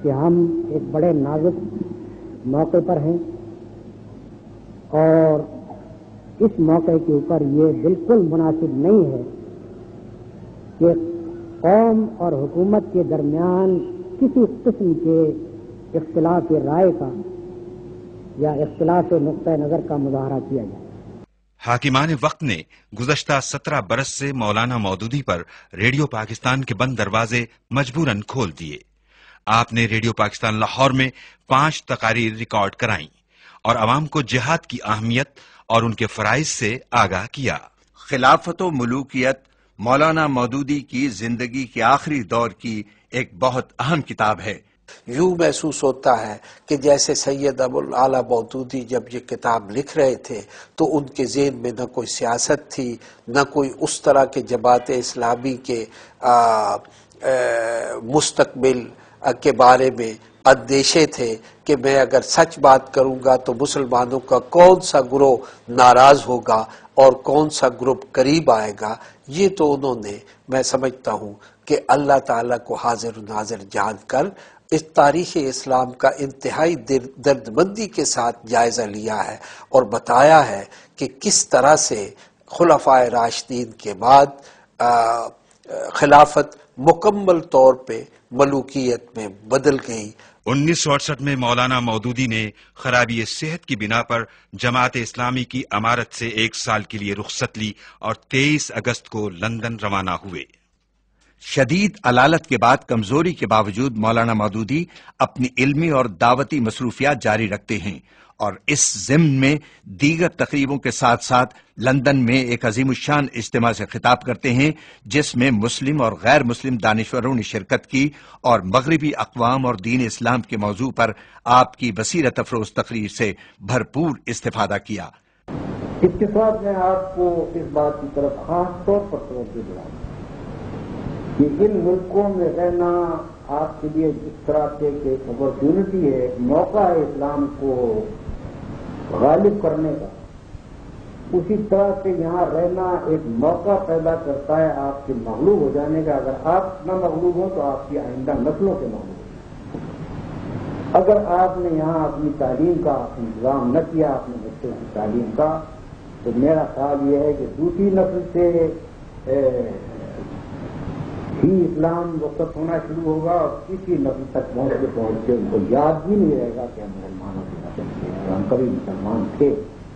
کہ ہم ایک بڑے نازک موقع پر ہیں اور اس موقع کے اوپر یہ بالکل مناسب نہیں ہے کہ قوم اور حکومت کے درمیان کسی قسم کے اختلاف رائے کا یا اختلاف نقطۂ نظر کا مظاہرہ کیا جائے۔ حاکمان وقت نے گزشتہ 17 برس سے مولانا مودودی پر ریڈیو پاکستان کے بند دروازے مجبوراً کھول دیے۔ آپ نے ریڈیو پاکستان لاہور میں 5 تقاریر ریکارڈ کرائیں اور عوام کو جہاد کی اہمیت اور ان کے فرائض سے آگاہ کیا۔ خلافت و ملوکیت مولانا مودودی کی زندگی کے آخری دور کی ایک بہت اہم کتاب ہے۔ یوں محسوس ہوتا ہے کہ جیسے سید ابوالعالی مودودی جب یہ کتاب لکھ رہے تھے تو ان کے ذہن میں نہ کوئی سیاست تھی، نہ کوئی اس طرح کے جماعت اسلامی کے مستقبل کے بارے میں اندیشے تھے کہ میں اگر سچ بات کروں گا تو مسلمانوں کا کون سا گروہ ناراض ہوگا اور کون سا گروپ قریب آئے گا۔ یہ تو انہوں نے، میں سمجھتا ہوں کہ اللہ تعالیٰ کو حاضر و ناظر جان کر اس تاریخ اسلام کا انتہائی دردمندی کے ساتھ جائزہ لیا ہے اور بتایا ہے کہ کس طرح سے خلفائے راشدین کے بعد خلافت مکمل طور پہ ملوکیت میں بدل گئی۔ 1968 میں مولانا مودودی نے خرابی صحت کی بنا پر جماعت اسلامی کی امارت سے 1 سال کے لیے رخصت لی اور 23 اگست کو لندن روانہ ہوئے۔ شدید علالت کے بعد کمزوری کے باوجود مولانا مودودی اپنی علمی اور دعوتی مصروفیات جاری رکھتے ہیں اور اس ضمن میں دیگر تقریبوں کے ساتھ ساتھ لندن میں ایک عظیم الشان اجتماع سے خطاب کرتے ہیں جس میں مسلم اور غیر مسلم دانشوروں نے شرکت کی اور مغربی اقوام اور دین اسلام کے موضوع پر آپ کی بصیرت افروز تقریر سے بھرپور استفادہ کیا۔ اس کے ساتھ میں آپ کو اس بات کی طرف خاص طور پر توجہ دلاؤں کہ ان ملکوں میں رہنا آپ کے لیے جس طرح سے ایک اپرچونٹی ہے، ایک موقع ہے اسلام کو غالب کرنے کا، اسی طرح سے یہاں رہنا ایک موقع پیدا کرتا ہے آپ کے مغلوب ہو جانے کا۔ اگر آپ نہ مغلوب ہوں تو آپ کی آئندہ نسلوں کے مغلوب ہوں۔ اگر آپ نے یہاں اپنی تعلیم کا انتظام نہ کیا، اپنے بچوں کی تعلیم کا، تو میرا خیال یہ ہے کہ دوسری نسل سے ہی اسلام رخصت ہونا شروع ہوگا اور کسی نسل تک پہنچ کے ان کو یاد بھی نہیں رہے گا کہ ہم مسلمانوں کے نسل تھے اور ہم کبھی مسلمان تھے۔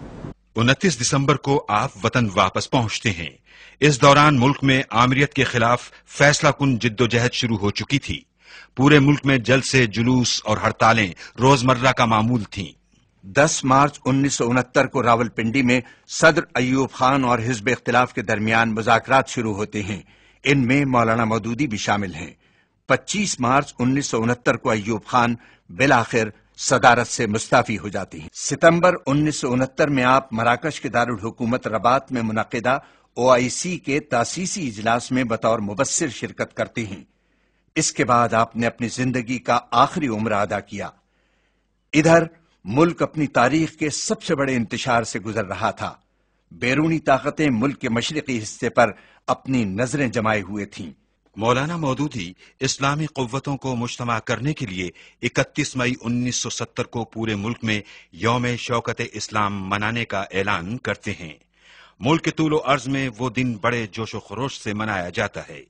29 دسمبر کو آپ وطن واپس پہنچتے ہیں۔ اس دوران ملک میں آمریت کے خلاف فیصلہ کن جدوجہد شروع ہو چکی تھی۔ پورے ملک میں جلسے، جلوس اور ہڑتالیں روزمرہ کا معمول تھیں۔ 10 مارچ 1969 کو راولپنڈی میں صدر ایوب خان اور حزب اختلاف کے درمیان مذاکرات شروع ہوتے ہیں۔ ان میں مولانا مودودی بھی شامل ہیں۔ 25 مارچ 1969 کو ایوب خان بالآخر صدارت سے مستعفی ہو جاتے ہیں۔ ستمبر 1969 میں آپ مراکش کے دارالحکومت رباط میں منعقدہ OIC کے تاسیسی اجلاس میں بطور مبصر شرکت کرتے ہیں۔ اس کے بعد آپ نے اپنی زندگی کا آخری عمرہ ادا کیا۔ ادھر ملک اپنی تاریخ کے سب سے بڑے انتشار سے گزر رہا تھا۔ بیرونی طاقتیں ملک کے مشرقی حصے پر اپنی نظریں جمائے ہوئے تھیں۔ مولانا مودودی اسلامی قوتوں کو مجتمع کرنے کے لیے 31 مئی 1970 کو پورے ملک میں یوم شوکت اسلام منانے کا اعلان کرتے ہیں۔ ملک کے طول و عرض میں وہ دن بڑے جوش و خروش سے منایا جاتا ہے۔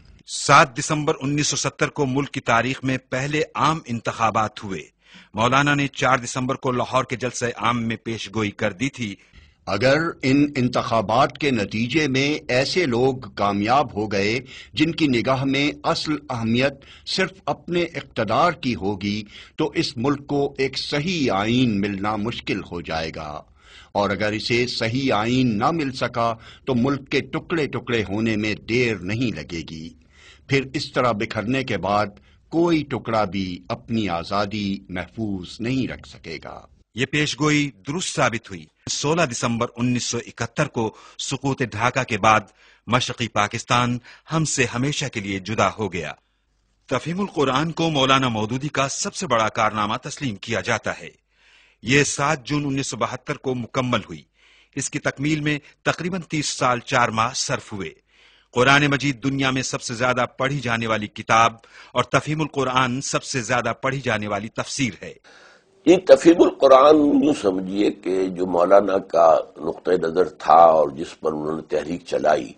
7 دسمبر 1970 کو ملک کی تاریخ میں پہلے عام انتخابات ہوئے۔ مولانا نے 4 دسمبر کو لاہور کے جلسہ عام میں پیش گوئی کر دی تھی، اگر ان انتخابات کے نتیجے میں ایسے لوگ کامیاب ہو گئے جن کی نگاہ میں اصل اہمیت صرف اپنے اقتدار کی ہوگی تو اس ملک کو ایک صحیح آئین ملنا مشکل ہو جائے گا، اور اگر اسے صحیح آئین نہ مل سکا تو ملک کے ٹکڑے ٹکڑے ہونے میں دیر نہیں لگے گی۔ پھر اس طرح بکھرنے کے بعد کوئی ٹکڑا بھی اپنی آزادی محفوظ نہیں رکھ سکے گا۔ یہ پیش گوئی درست ثابت ہوئی۔ 16 دسمبر 1971 کو سقوط ڈھاکہ کے بعد مشرقی پاکستان ہم سے ہمیشہ کے لیے جدا ہو گیا۔ تفہیم القرآن کو مولانا مودودی کا سب سے بڑا کارنامہ تسلیم کیا جاتا ہے۔ یہ 7 جون 1972 کو مکمل ہوئی۔ اس کی تکمیل میں تقریباً 30 سال 4 ماہ صرف ہوئے۔ قرآن مجید دنیا میں سب سے زیادہ پڑھی جانے والی کتاب اور تفہیم القرآن سب سے زیادہ پڑھی جانے والی تفسیر ہے۔ یہ تفہیم القرآن یوں سمجھیے کہ جو مولانا کا نقطہ نظر تھا اور جس پر انہوں نے تحریک چلائی،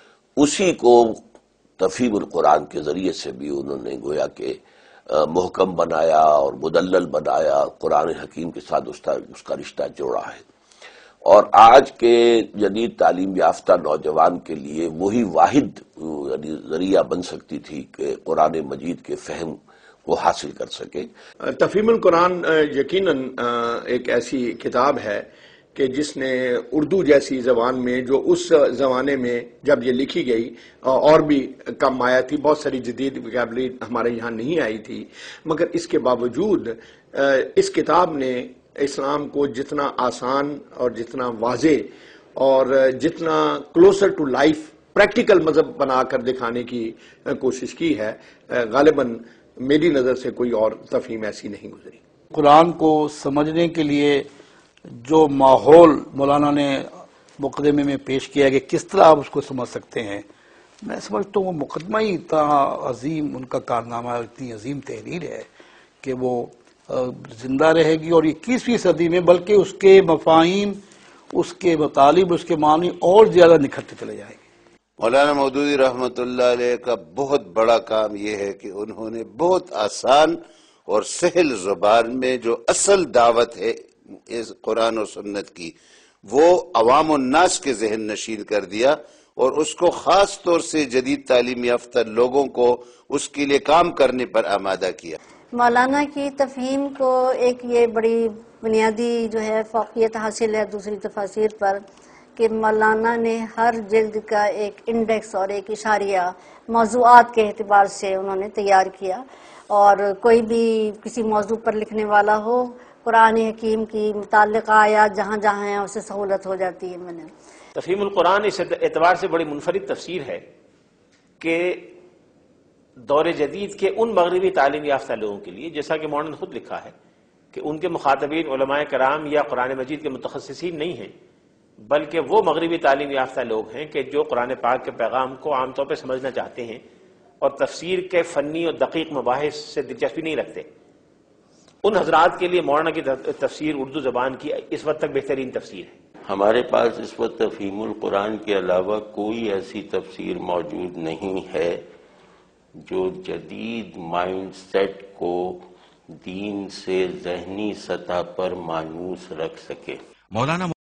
اسی کو تفہیم القرآن کے ذریعے سے بھی انہوں نے گویا کہ محکم بنایا اور مدلل بنایا، قرآن حکیم کے ساتھ اس کا رشتہ جوڑا ہے۔ اور آج کے جدید تعلیم یافتہ نوجوان کے لیے وہی واحد یعنی ذریعہ بن سکتی تھی کہ قرآن مجید کے فہم کو حاصل کر سکے۔ تفہیم القرآن یقیناً ایک ایسی کتاب ہے کہ جس نے اردو جیسی زبان میں، جو اس زمانے میں جب یہ لکھی گئی اور بھی کم آیا تھی، بہت ساری جدید وکیبلری ہمارے یہاں نہیں آئی تھی، مگر اس کے باوجود اس کتاب نے اسلام کو جتنا آسان اور جتنا واضح اور جتنا کلوزر ٹو لائف پریکٹیکل مذہب بنا کر دکھانے کی کوشش کی ہے، غالباً میری نظر سے کوئی اور تفہیم ایسی نہیں گزری۔ قرآن کو سمجھنے کے لیے جو ماحول مولانا نے مقدمے میں پیش کیا کہ کس طرح آپ اس کو سمجھ سکتے ہیں، میں سمجھتا ہوں وہ مقدمہ ہی اتنا عظیم ان کا کارنامہ، اتنی عظیم تحریر ہے کہ وہ زندہ رہے گی، اور 21ویں صدی میں بلکہ اس کے مفاہیم، اس کے مطالب، اس کے معنی اور زیادہ نکھرتے چلے جائیں گے۔ مولانا مودودی رحمۃ اللہ علیہ کا بہت بڑا کام یہ ہے کہ انہوں نے بہت آسان اور سہل زبان میں جو اصل دعوت ہے اس قرآن و سنت کی، وہ عوام الناس کے ذہن نشین کر دیا، اور اس کو خاص طور سے جدید تعلیم یافتہ لوگوں کو اس کے لیے کام کرنے پر آمادہ کیا۔ مولانا کی تفہیم کو ایک یہ بڑی بنیادی جو ہے فوقیت حاصل ہے دوسری تفاسیر پر کہ مولانا نے ہر جلد کا ایک انڈیکس اور ایک اشاریہ موضوعات کے اعتبار سے انہوں نے تیار کیا، اور کوئی بھی کسی موضوع پر لکھنے والا ہو، قرآن حکیم کی متعلقہ آیات جہاں جہاں ہیں اسے سہولت ہو جاتی ہے۔ میں نے تفہیم القرآن اس اعتبار سے بڑی منفرد تفسیر ہے کہ دور جدید کے ان مغربی تعلیم یافتہ لوگوں کے لیے، جیسا کہ مولانا نے خود لکھا ہے کہ ان کے مخاطبین علماء کرام یا قرآن مجید کے متخصصین نہیں ہیں، بلکہ وہ مغربی تعلیم یافتہ لوگ ہیں کہ جو قرآن پاک کے پیغام کو عام طور پہ سمجھنا چاہتے ہیں اور تفسیر کے فنی اور دقیق مباحث سے دلچسپی نہیں رکھتے۔ ان حضرات کے لیے مولانا کی تفسیر اردو زبان کی اس وقت تک بہترین تفسیر ہے۔ ہمارے پاس اس وقت تفہیم القرآن کے علاوہ کوئی ایسی تفسیر موجود نہیں ہے جو جدید مائنڈ سیٹ کو دین سے ذہنی سطح پر مانوس رکھ سکے۔ مولانا